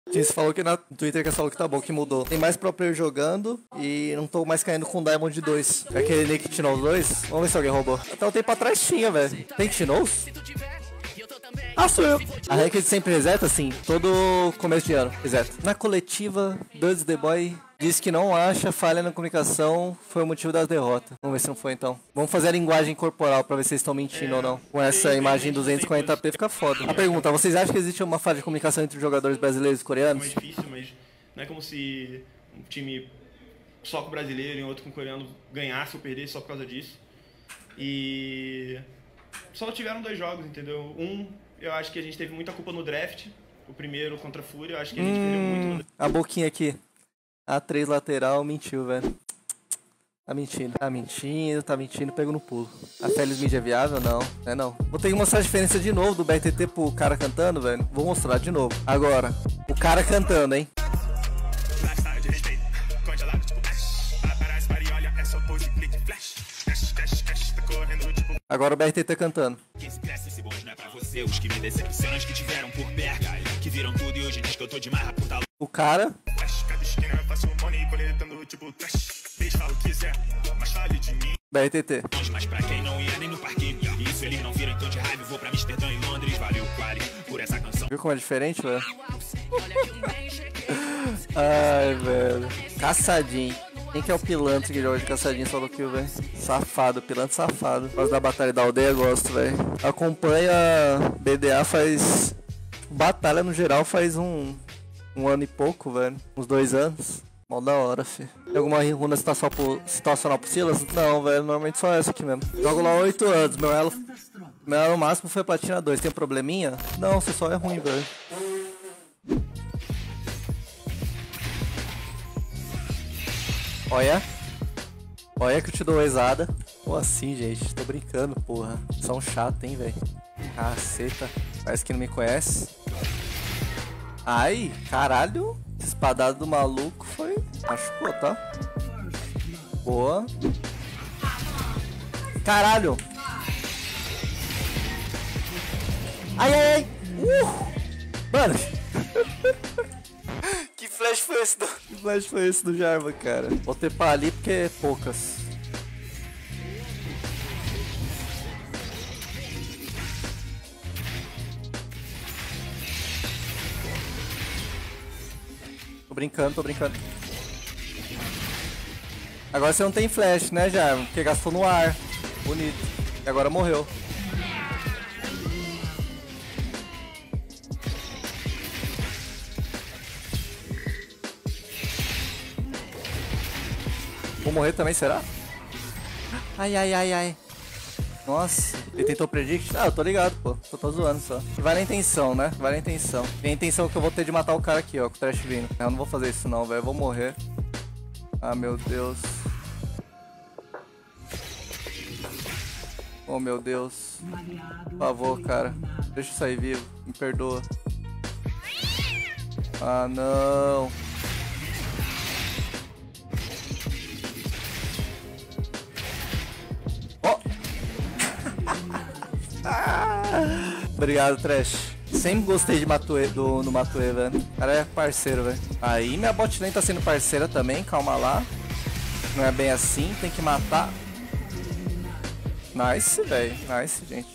Você falou que no Twitter que falou que tá bom, que mudou. Tem mais pro player jogando e não tô mais caindo com Diamond 2. É aquele Nick Tinoz 2? Vamos ver se alguém roubou. Até um tempo atrás tinha, velho. Tem Tinoz? Ah, sou eu. A Ranked sempre reseta, assim, todo começo de ano, reseta. Na coletiva, Duds The Boy diz que não acha falha na comunicação foi o motivo das derrotas. Vamos ver se não foi, então. Vamos fazer a linguagem corporal pra ver se vocês estão mentindo ou não. Com essa imagem 240p fica foda. A pergunta, vocês acham que existe uma falha de comunicação entre os jogadores brasileiros e coreanos? É mais difícil, mas não é como se um time só com o brasileiro e outro com o coreano ganhasse ou perdesse só por causa disso. E só tiveram 2 jogos, entendeu? Eu acho que a gente teve muita culpa no draft. O primeiro contra a Fúria, eu acho que a gente perdeu muito no draft. A boquinha aqui. A3 lateral, mentiu, velho. Tá mentindo, pego no pulo. A Félix Mídia é viável? Não, é não. Vou ter que mostrar a diferença de novo do BRTT pro cara cantando, velho. Vou mostrar de novo. Agora, o cara cantando, hein. Agora o BRTT cantando. O cara. BRTT. Mas pra quem não ia nem no parquinho, isso eles não viram, então de raiva vou pra Amsterdã e Londres, valeu quali por essa canção. Viu como é diferente, velho? Ai, velho. Caçadinho. Quem que é o pilantra que joga de caçadinho solo kill, velho? Safado, pilantra safado. Por causa da batalha da aldeia, gosto, velho. Acompanha BDA faz... Batalha no geral faz um ano e pouco, velho. Uns 2 anos. Mó da hora, fi. Tem alguma runa situacional pro Silas? Não, velho. Normalmente só essa aqui mesmo. Jogo lá há 8 anos. Meu elo máximo foi Platina 2. Tem um probleminha? Não, você só é ruim, velho. Olha. Olha que eu te dou exada. Pô, assim, gente. Tô brincando, porra. São chato, hein, velho. Caceta. Parece que não me conhece. Ai, caralho. Espadada do maluco foi... Machucou, tá? Boa. Caralho. Ai, ai, ai. Mano. Que flash foi esse do Jarvan, cara? Vou tepar ali porque é poucas. Tô brincando. Agora você não tem flash, né, Jarvan? Porque gastou no ar. Bonito. E agora morreu. Vou morrer também, será? Ai, ai, ai, ai. Nossa, ele tentou predict? Ah, eu tô ligado, pô. Só tô zoando só. E vai na intenção, né? Vai na intenção. Tem a intenção que eu vou ter de matar o cara aqui, ó, com o trash vindo. Eu não vou fazer isso não, velho. Eu vou morrer. Ah, meu Deus. Oh, meu Deus. Por favor, cara. Deixa eu sair vivo. Me perdoa. Ah, não. Obrigado, Trash. Sempre gostei de Matue, do Matue, velho. O cara é parceiro, velho. Aí minha bot lane tá sendo parceira também, calma lá. Não é bem assim, tem que matar. Nice, velho. Nice, gente.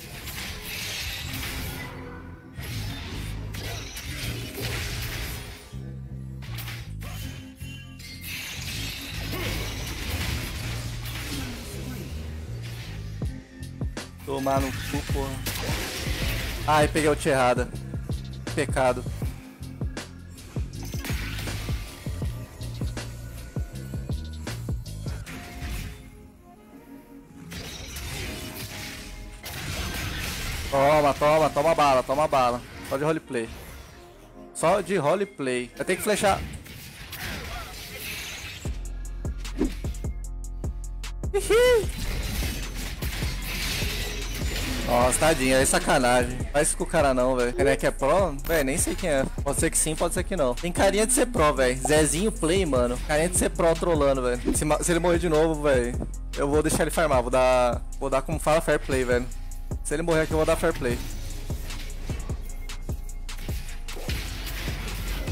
Tomar no cu, porra. Ai, peguei ult errada. Pecado. Toma bala. Só de roleplay. Só de roleplay. Eu tenho que flechar. Nossa, tadinho, é sacanagem. Faz isso com o cara não, velho. Ele é que é pro? Velho, nem sei quem é. Pode ser que sim, pode ser que não. Tem carinha de ser pro, velho. Zezinho Play, mano. Carinha de ser pro trolando, velho. Se ele morrer de novo, velho, eu vou deixar ele farmar. Vou dar como fala fair play, velho. Se ele morrer aqui, eu vou dar fair play.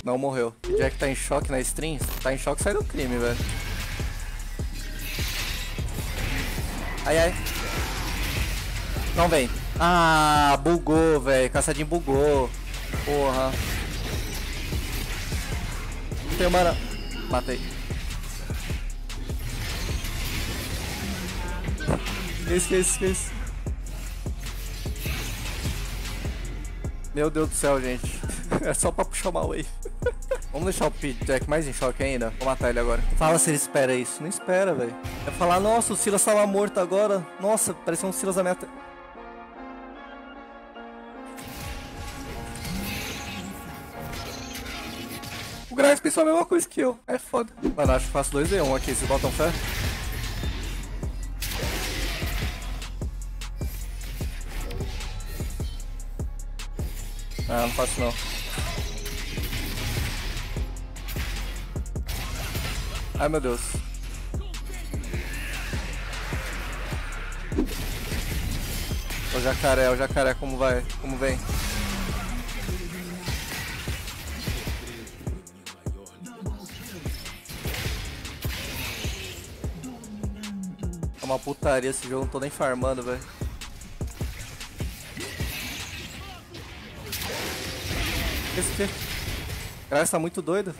Não morreu. O Jack tá em choque na stream. Tá em choque, sai do crime, velho. Ai, ai. Não vem. Ah, bugou, velho. Caçadinho bugou. Porra. Tem mana. Matei. Que isso? Meu Deus do céu, gente. É só pra puxar uma wave. Vamos deixar o Jack mais em choque ainda. Vou matar ele agora. Fala se ele espera isso. Não espera, velho. Vai falar, nossa, o Silas tava morto agora. Nossa, parecia um Silas da meta. O Graves pensou a mesma coisa que eu. É foda. Mano, acho que faço 2v1 aqui. Vocês botam fé? Ah, não faço não. Ai, meu Deus. O jacaré, como vai? Como vem? É uma putaria esse jogo, não tô nem farmando, velho. Esse aqui. Cara, você tá muito doido.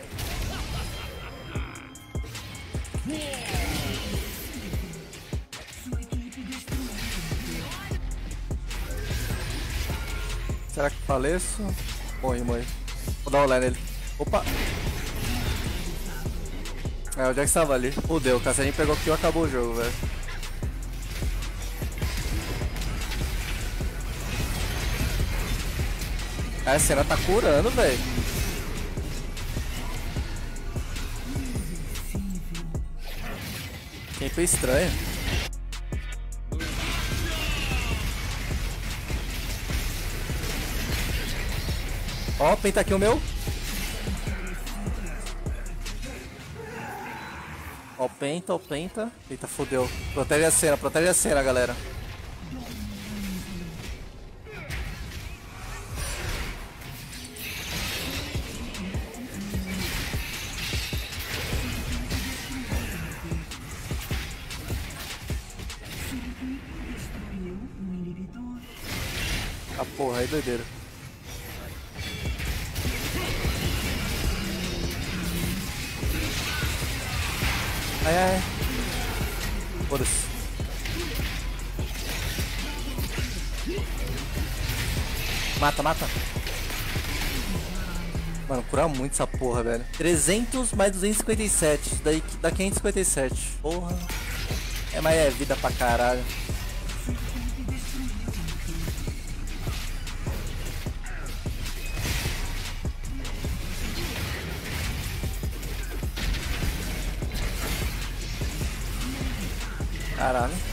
Será que faleço? Morri. Vou dar um olé nele. Opa! É, o Jack estava ali. Fudeu, o Caçadinho pegou aqui e acabou o jogo, velho. A cena tá curando, velho. Tempo estranho. Ó, penta aqui o meu. Ó, penta. Eita, fodeu. Protege a cena, galera. Ah, porra, aí doideira. Ai. Foda-se. Mata. Mano, cura muito essa porra, velho. 300 mais 257. Daí dá 557. Porra. Mas é vida pra caralho. Caralho.